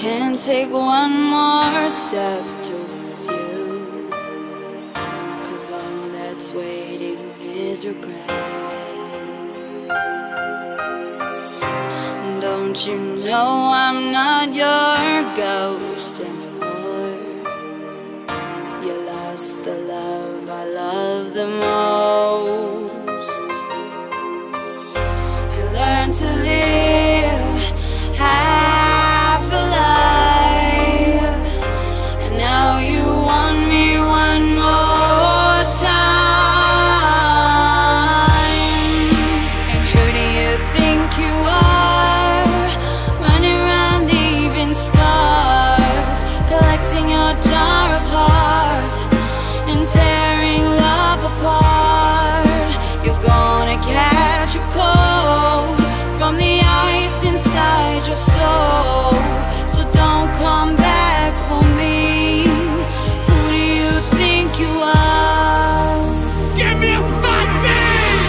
can't take one more step towards you, 'cause all that's waiting is regret. Don't you know I'm not your ghost anymore? You lost the love I love the most. You learned to live half alive, and now you want me one more time. And who do you think you are, running around leaving scars, collecting your jar of hearts and tearing love apart? You're gonna catch a cold from the ice inside your soul, so don't come back for me. Who do you think you are? Give me a fat man!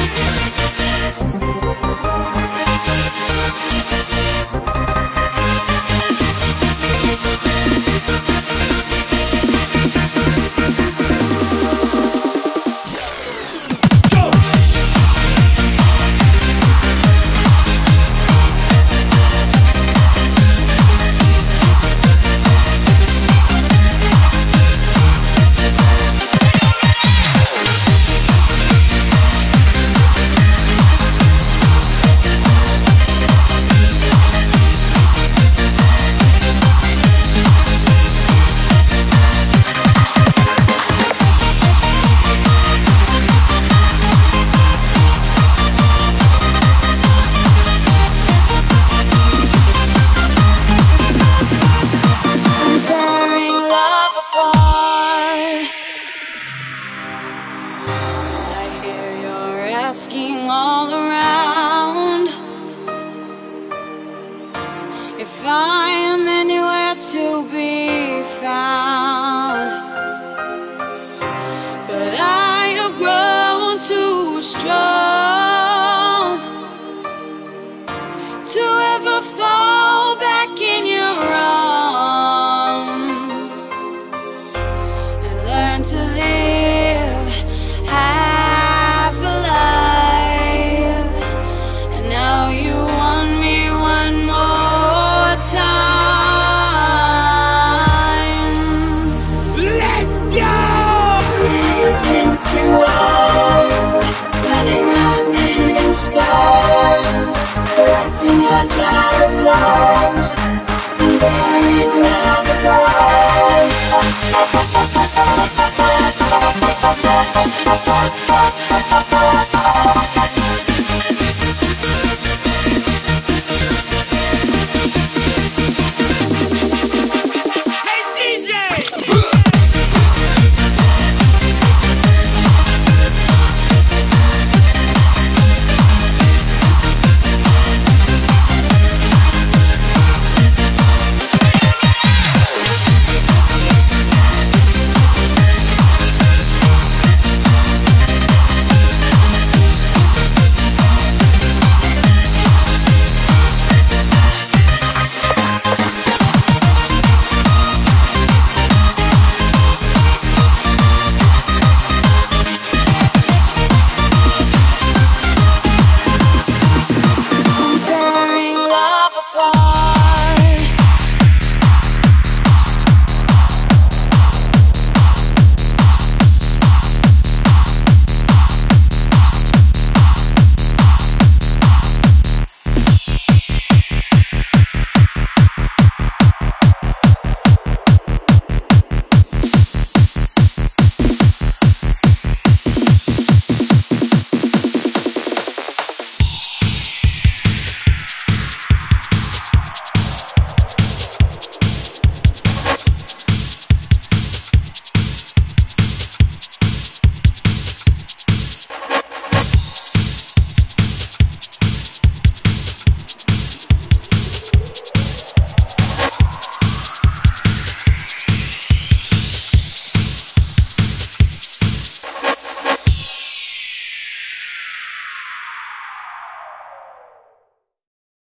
Asking all around if I am anywhere to be found, but I have grown too strong to ever fall back in your arms. I learned to live half alive, and now you want me one more time. Let's go! Who do you think you are, running around leaving scars, collecting your jar of loves